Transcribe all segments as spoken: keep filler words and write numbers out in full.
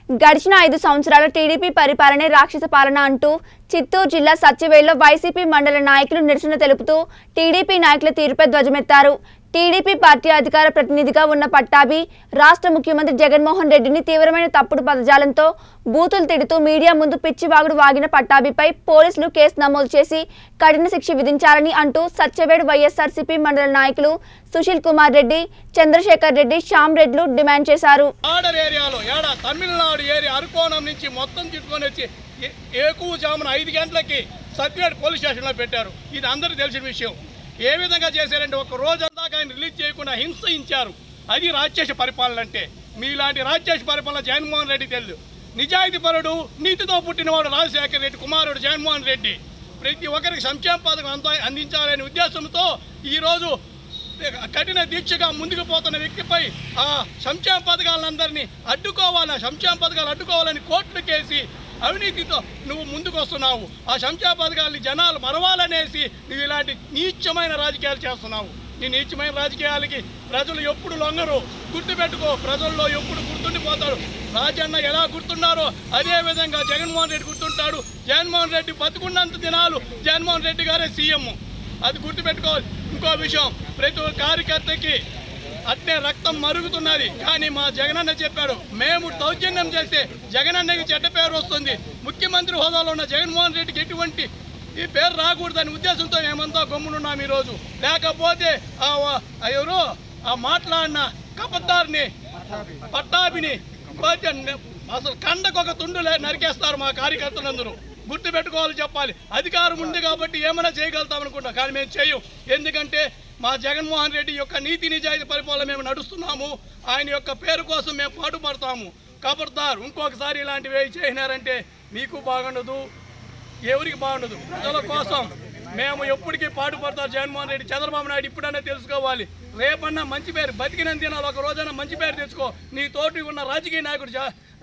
గడిచిన ఐదు సంవత్సరాల టీడీపీ పరిపాలనే రాక్షస పాలన అంటూ చిత్తూరు జిల్లా సత్యవేడులో వైసీపీ మండల నాయకులు నిరసన తెలుపుతూ టీడీపీ నాయకుల తీరుపై ధ్వజమెత్తారు. టీడీపీ పార్టీ అధికార ప్రతినిధిగా ఉన్న పట్టాభి రాష్ట్ర ముఖ్యమంత్రి జగన్మోహన్ రెడ్డిని తీవ్రమైన తప్పుడు పదజాలంతో బూతులు తిడుతూ మీడియా ముందు పిచ్చివాగుడు వాగిన పట్టాభిపై పోలీసులు కేసు నమోదు చేసి కఠిన శిక్ష విధించాలని అంటూ సత్యవేడు వైఎస్ఆర్సీపీ మండల నాయకులు సుశీల్ కుమార్ రెడ్డి, చంద్రశేఖర్ రెడ్డి, శ్యామ్ రెడ్లు డిమాండ్ చేశారు. తమిళనాడు ఏరియా అరకోణం నుంచి మొత్తం చుట్టుకొని వచ్చి ఎక్కువ జామున ఐదు గంటలకి సత్యవేడు పోలీస్ స్టేషన్లో పెట్టారు. ఇది అందరికీ తెలిసిన విషయం. ఏ విధంగా చేశారంటే ఒక రోజంతా ఆయన రిలీజ్ చేయకుండా హింసించారు. అది రాక్షస పరిపాలన అంటే. మీలాంటి రాక్షస పరిపాలన జగన్మోహన్ రెడ్డి తెలుసు. నిజాయితీ పరుడు, నీతితో పుట్టినవాడు రాజశేఖర రెడ్డి కుమారుడు జగన్మోహన్ రెడ్డి ప్రతి ఒక్కరికి సంక్షేమ పథకం అంతా అందించాలనే ఉద్దేశంతో ఈరోజు కఠిన దీక్షగా ముందుకు పోతున్న వ్యక్తిపై ఆ సంక్షేమ పథకాలందరినీ అడ్డుకోవాలి, సంక్షేమ పథకాలు అడ్డుకోవాలని కోర్టులు కేసి అవినీతితో నువ్వు ముందుకు వస్తున్నావు. ఆ సంక్షేమ పథకాలని జనాలు మరవాలనేసి నువ్వు ఇలాంటి నీచమైన రాజకీయాలు చేస్తున్నావు. నీ నీచమైన రాజకీయాలకి ప్రజలు ఎప్పుడు లొంగరు. గుర్తుపెట్టుకో, ప్రజల్లో ఎప్పుడు గుర్తుండిపోతాడు. రాజన్న ఎలా గుర్తున్నారో అదేవిధంగా జగన్మోహన్ రెడ్డి గుర్తుంటాడు. జగన్మోహన్ రెడ్డి బతుకున్నంత దినాలు జగన్మోహన్ రెడ్డి గారే సీఎం. అది గుర్తుపెట్టుకోవాలి. ఇంకో విషయం, ప్రతి ఒక్క కార్యకర్తకి అట్నే రక్తం మరుగుతున్నది. కానీ మా జగనన్న చెప్పాడు, మేము దౌర్జన్యం చేస్తే జగనన్నకి చెడ్డ పేరు వస్తుంది. ముఖ్యమంత్రి హోదాలో ఉన్న జగన్మోహన్ రెడ్డికి ఎటువంటి ఈ పేరు రాకూడదని ఉద్దేశంతో మేమంతా గమ్మునున్నాం ఈరోజు. లేకపోతే ఎవరు ఆ మాట్లాడిన కపత్తారిని పట్టాభిని అసలు కండకొక తుండు నరికేస్తారు మా కార్యకర్తలందరూ. గుర్తుపెట్టుకోవాలి, చెప్పాలి. అధికారం ఉంది కాబట్టి ఏమైనా చేయగలుగుతాం అనుకుంటాం, కానీ మేము చేయం. ఎందుకంటే మా జగన్మోహన్ రెడ్డి యొక్క నీతి నిజాయితీ పరిపాలన మేము నడుస్తున్నాము. ఆయన యొక్క పేరు కోసం మేము పాటుపడతాము. కబర్దార్, ఇంకొకసారి ఇలాంటివి చేసినారంటే మీకు బాగుండదు, ఎవరికి బాగుండదు. ప్రజల కోసం మేము ఎప్పటికీ పాటుపడతాం. జగన్మోహన్ రెడ్డి, చంద్రబాబు నాయుడు ఇప్పుడన్నా తెలుసుకోవాలి. రేపన్నా మంచి పేరు, బతికినంత దినాలు ఒక రోజైనా మంచి పేరు తెచ్చుకో. నీ తోటి ఉన్న రాజకీయ నాయకుడు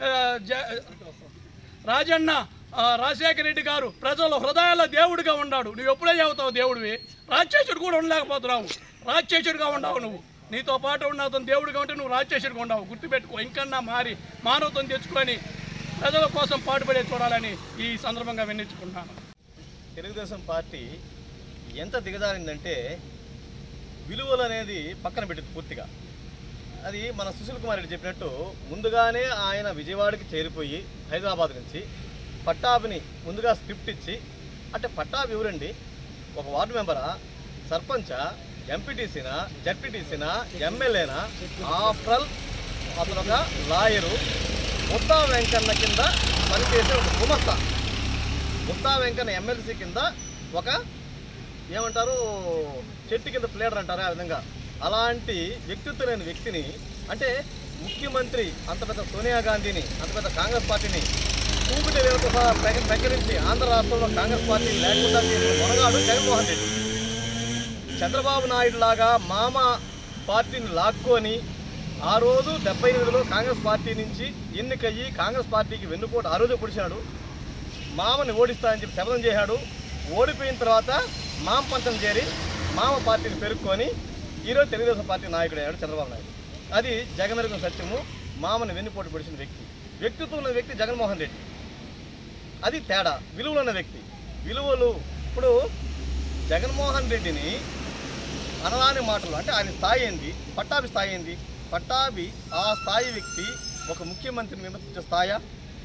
రాజన్న రాజశేఖర రెడ్డి గారు ప్రజల హృదయాల్లో దేవుడిగా ఉన్నాడు. నువ్వు ఎప్పుడే చెబుతావు దేవుడివి? రాక్షసుడు కూడా ఉండలేకపోతున్నావు. రాక్షసుడిగా ఉండవు నువ్వు. నీతో పాటు ఉన్న అతను దేవుడిగా ఉంటే నువ్వు రాక్షసుడిగా ఉండవు. గుర్తుపెట్టుకో. ఇంకన్నా మారి మానవత్వం తెచ్చుకొని ప్రజల కోసం పాటుపడే చూడాలని ఈ సందర్భంగా విన్నవించుకుంటున్నాను. తెలుగుదేశం పార్టీ ఎంత దిగజారిందంటే విలువలు అనేది పక్కన పెట్టింది పూర్తిగా. అది మన సుశీల్ కుమార్ రెడ్డి చెప్పినట్టు ముందుగానే ఆయన విజయవాడకి చేరిపోయి హైదరాబాద్ నుంచి పట్టాభిని ముందుగా స్క్రిప్ట్ ఇచ్చి, అంటే పట్టాభి ఎవరండి? ఒక వార్డు మెంబరా, సర్పంచా, ఎంపీటీసీనా, జడ్పీటీసీనా, ఎమ్మెల్యేనా? ఆఫ్టర్ ఆల్ అతను ఒక లాయరు. ముత్తా వెంకన్న కింద పనిచేసే ఒక గుమస్తా. ముత్తా వెంకన్న ఎమ్మెల్సీ కింద ఒక ఏమంటారు చెట్టు కింద ప్లేడర్ అంటారు, ఆ విధంగా. అలాంటి వ్యక్తిత్వం లేని వ్యక్తిని, అంటే ముఖ్యమంత్రి అంత పెద్ద సోనియా గాంధీని, అంత పెద్ద కాంగ్రెస్ పార్టీని కూపిటి వేలతో సహా ప్రకటించి ఆంధ్ర రాష్ట్రంలో కాంగ్రెస్ పార్టీ లేకుండా చేసిన మొనగాడు జగన్మోహన్ రెడ్డి. చంద్రబాబు నాయుడు లాగా మామ పార్టీని లాక్కొని ఆ రోజు డెబ్బై ఎనిమిదిలో కాంగ్రెస్ పార్టీ నుంచి ఎన్నికయ్యి కాంగ్రెస్ పార్టీకి వెన్నుపోటు ఆ రోజు పొడిచాడు. మామని ఓడిస్తానని చెప్పి శపథం చేశాడు. ఓడిపోయిన తర్వాత మామ పంచం చేరి మామ పార్టీని పెరుక్కొని ఈరోజు తెలుగుదేశం పార్టీ నాయకుడు అయ్యాడు చంద్రబాబు నాయుడు. అది జగమెరుగున సత్యము. మామని వెన్నుపోటు పొడిచిన వ్యక్తి, వ్యక్తిత్వం ఉన్న వ్యక్తి జగన్మోహన్ రెడ్డి. అది తేడా. విలువలు ఉన్న వ్యక్తి. విలువలు ఇప్పుడు జగన్మోహన్ రెడ్డిని అనరాని మాటలు, అంటే ఆయన స్థాయి ఏంది, పట్టాభి స్థాయి ఏంది? పట్టాభి ఆ స్థాయి వ్యక్తి ఒక ముఖ్యమంత్రిని విమర్శించే స్థాయా?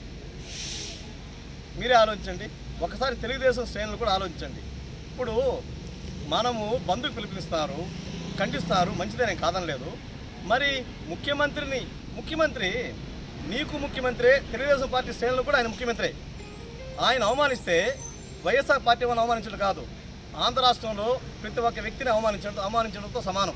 మీరే ఆలోచించండి. ఒకసారి తెలుగుదేశం శ్రేణులు కూడా ఆలోచించండి. ఇప్పుడు మనము బంధుకు పిలుపునిస్తారు, ఖండిస్తారు, మంచిదే, కాదనలేదు. మరి ముఖ్యమంత్రిని, ముఖ్యమంత్రి నీకు ముఖ్యమంత్రి, తెలుగుదేశం పార్టీ శ్రేణులు కూడా ఆయన ముఖ్యమంత్రి. ఆయన అవమానిస్తే వైఎస్ఆర్ పార్టీ వాళ్ళని అవమానించడం కాదు, ఆంధ్ర రాష్ట్రంలో ప్రతి ఒక్క వ్యక్తిని అవమానించడం అవమానించడంతో సమానం.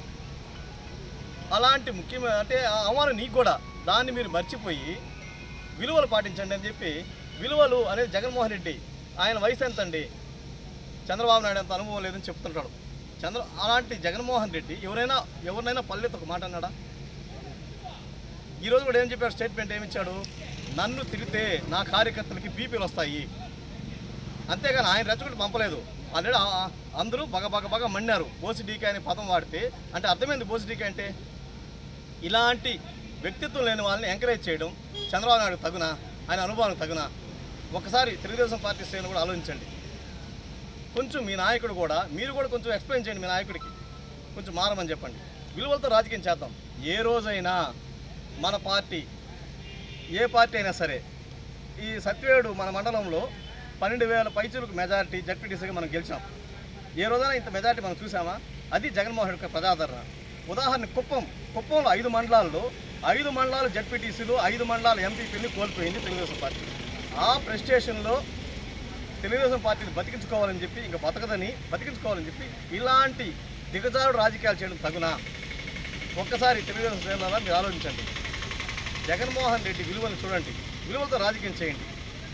అలాంటి ముఖ్యమైన అంటే అవమానం నీకు కూడా. దాన్ని మీరు మర్చిపోయి విలువలు పాటించండి అని చెప్పి, విలువలు అనేది జగన్మోహన్ రెడ్డి ఆయన వయసు ఎంత అండి? చంద్రబాబు నాయుడు అంత అనుభవం లేదని చెప్తుంటాడు. చంద్ర అలాంటి జగన్మోహన్ రెడ్డి ఎవరైనా ఎవరినైనా పల్లెతో ఒక మాట అన్నాడా? ఈరోజు కూడా ఏం చెప్పాడు? స్టేట్మెంట్ ఏమిచ్చాడు? నన్ను తిరిగితే నా కార్యకర్తలకి బీపీలు వస్తాయి, అంతేగాని ఆయన రెచ్చగొట్టి పంపలేదు. ఆల్రెడీ అందరూ బగ బగ బగ మన్నారు. బోసిడీకే అనే పదం వాడితే అంటే అర్థమైంది. బోసిడీకే అంటే ఇలాంటి వ్యక్తిత్వం లేని వాళ్ళని ఎంకరేజ్ చేయడం, చంద్రబాబు నాయుడు తగునా, ఆయన అనుభవానికి తగునా? ఒకసారి తెలుగుదేశం పార్టీ శ్రేణులు కూడా ఆలోచించండి. కొంచెం మీ నాయకుడు కూడా, మీరు కూడా కొంచెం ఎక్స్ప్లెయిన్ చేయండి మీ నాయకుడికి, కొంచెం మారమని చెప్పండి. విలువలతో రాజకీయం చేద్దాం. ఏ రోజైనా మన పార్టీ, ఏ పార్టీ అయినా సరే, ఈ సత్యవేడు మన మండలంలో పన్నెండు వేల పైచులకు మెజారిటీ జడ్పీటీసీగా మనం గెలిచాం. ఏ రోజైనా ఇంత మెజారిటీ మనం చూసామా? అది జగన్మోహన్ రెడ్డి యొక్క ప్రజాదరణ. ఉదాహరణ కుప్పం, కుప్పంలో ఐదు మండలాల్లో ఐదు మండలాలు జడ్పీటీసీలు, ఐదు మండలాల ఎంపీపీని కోల్పోయింది తెలుగుదేశం పార్టీ. ఆ ప్రెస్టేషన్లో తెలుగుదేశం పార్టీని బతికించుకోవాలని చెప్పి, ఇంకా బతకదని బతికించుకోవాలని చెప్పి ఇలాంటి దిగజారుడు రాజకీయాలు చేయడం తగునా? ఒక్కసారి తెలుగుదేశం శ్రేణులారా మీరు ఆలోచించండి. జగన్మోహన్ రెడ్డి విలువను చూడండి, విలువలతో రాజకీయం చేయండి.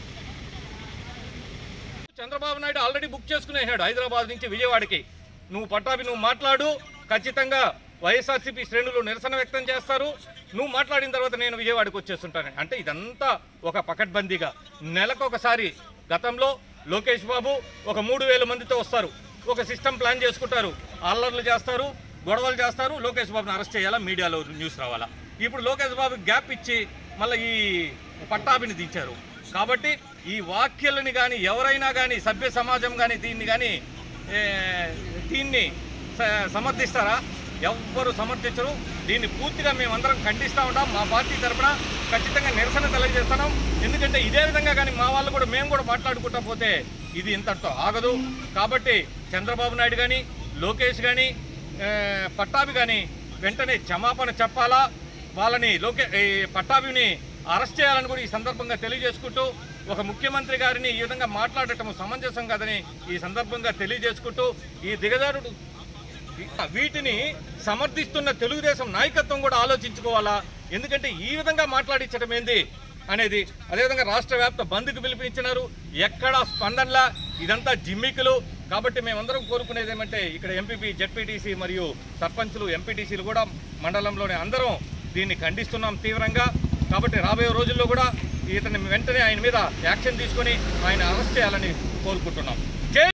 చంద్రబాబు నాయుడు ఆల్రెడీ బుక్ చేసుకునేసాడు హైదరాబాద్ నుంచి విజయవాడకి. నువ్వు పట్టాభి నువ్వు మాట్లాడు, ఖచ్చితంగా వైఎస్ఆర్సీపీ శ్రేణులు నిరసన వ్యక్తం చేస్తారు. నువ్వు మాట్లాడిన తర్వాత నేను విజయవాడకి వచ్చేస్తుంటాను అంటే ఇదంతా ఒక పకడ్బందీగా. నెలకొకసారి గతంలో లోకేష్ బాబు ఒక మూడు వేల మందితో వస్తారు, ఒక సిస్టమ్ ప్లాన్ చేసుకుంటారు, అల్లర్లు చేస్తారు, గొడవలు చేస్తారు, లోకేష్ బాబుని అరెస్ట్ చేయాలా, మీడియాలో న్యూస్ రావాలా. ఇప్పుడు లోకేష్ బాబుకి గ్యాప్ ఇచ్చి మళ్ళీ ఈ పట్టాభిని దించారు. కాబట్టి ఈ వ్యాఖ్యలని కానీ ఎవరైనా కానీ సభ్య సమాజం కానీ దీన్ని కానీ దీన్ని సమర్థిస్తారా? ఎవ్వరు సమర్థించరు. దీన్ని పూర్తిగా మేమందరం ఖండిస్తూ ఉంటాం. మా పార్టీ తరఫున ఖచ్చితంగా నిరసన తెలియజేస్తున్నాం. ఎందుకంటే ఇదే విధంగా కానీ మా వాళ్ళు కూడా మేము కూడా మాట్లాడుకుంటా పోతే ఇది ఇంతటితో ఆగదు. కాబట్టి చంద్రబాబు నాయుడు కానీ, లోకేష్ కానీ, పట్టాభి కానీ వెంటనే క్షమాపణ చెప్పాలా, వాళ్ళని లోకే పట్టాభిని అరెస్ట్ చేయాలని కూడా ఈ సందర్భంగా తెలియజేసుకుంటూ, ఒక ముఖ్యమంత్రి గారిని ఈ విధంగా మాట్లాడటం సమంజసం కాదని ఈ సందర్భంగా తెలియజేసుకుంటూ, ఈ దిగజారుడు వీటిని సమర్థిస్తున్న తెలుగుదేశం నాయకత్వం కూడా ఆలోచించుకోవాలా. ఎందుకంటే ఈ విధంగా మాట్లాడించడం ఏంది అనేది. అదేవిధంగా రాష్ట్ర వ్యాప్త బంద్కు పిలిపించినారు, ఎక్కడా స్పందనలా, ఇదంతా జిమ్మికులు. కాబట్టి మేమందరం కోరుకునేది ఏమంటే ఇక్కడ ఎంపీపీ, జెడ్పీటీసీ మరియు సర్పంచులు, ఎంపీటీసీలు కూడా మండలంలోనే అందరం దీన్ని ఖండిస్తున్నాం తీవ్రంగా. కాబట్టి రాబోయే రోజుల్లో కూడా ఇతని వెంటనే ఆయన మీద యాక్షన్ తీసుకొని ఆయన అరెస్ట్ చేయాలని కోరుకుంటున్నాం.